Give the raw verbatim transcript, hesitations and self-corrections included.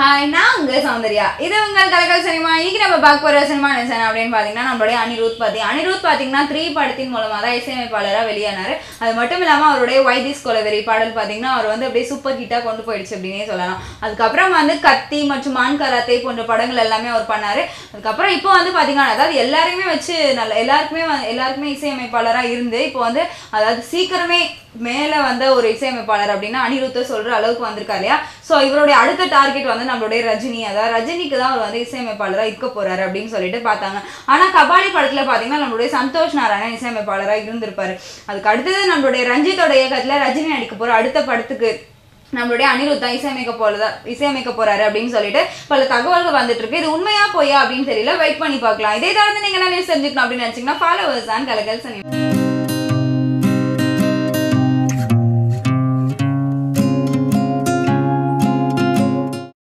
Hi, நான் உங்க சௌந்தர்யா. இது உங்கள் கலக்கல் சினிமா. இன்னைக்கு நம்ம பார்க்க போகிற சினிமா என்ன அப்படின்னு பார்த்தீங்கன்னா, நம்மளுடைய அனிருத் பற்றி. அனிருத் பார்த்தீங்கன்னா த்ரீ படத்தின் மூலமாக தான் இசையமைப்பாளராக வெளியானார். அது மட்டும் இல்லாமல் அவருடைய வை திஸ் கொலவெறி பாடல் பார்த்தீங்கன்னா அவர் வந்து அப்படியே சூப்பர் ஹிட்டாக கொண்டு போயிடுச்சு அப்படின்னே சொல்லலாம். அதுக்கப்புறம் வந்து கத்தி மற்றும் மான் கராத்தே போன்ற படங்கள் எல்லாமே அவர் பண்ணார். அதுக்கப்புறம் இப்போ வந்து பார்த்தீங்கன்னா, அதாவது எல்லாருமே வச்சு நல்ல எல்லாருக்குமே எல்லாருக்குமே இசையமைப்பாளராக இருந்து இப்போ வந்து அதாவது சீக்கிரமே மேலே வந்த ஒரு இசையமைப்பாளர் அப்படின்னா அனிருத்தை சொல்கிற அளவுக்கு வந்திருக்காரு இல்லையா. ஸோ இவருடைய அடுத்த டார்கெட் வந்து நம்மளுடைய ரஜினி, அதாவது ரஜினிக்கு தான் அவர் வந்து இசையமைப்பாளராக இருக்க போறாரு அப்படின்னு சொல்லிட்டு பார்த்தாங்க. ஆனால் கபாலி படத்தில் பார்த்தீங்கன்னா நம்மளுடைய சந்தோஷ் நாராயணன் இசையமைப்பாளராக இருந்திருப்பாரு. அதுக்கு அடுத்தது நம்மளுடைய ரஞ்சித்தோட இயக்கத்தில் ரஜினி நடிக்க போகிற அடுத்த படத்துக்கு நம்மளுடைய அனிருத் தான் இசையமைக்க போறதா இசையமைக்க போறாரு அப்படின்னு சொல்லிட்டு பல தகவல்கள் வந்துட்டு இருக்கு. இது உண்மையா போயா அப்படின்னு தெரியல, வெயிட் பண்ணி பார்க்கலாம். இதே தொடர்ந்து நீங்க என்ன நியூஸ் தெரிஞ்சுக்கணும் அப்படின்னு நினைச்சீங்கன்னா ஃபாலோவர்ஸ் தான் கலக்கல் சினிமா.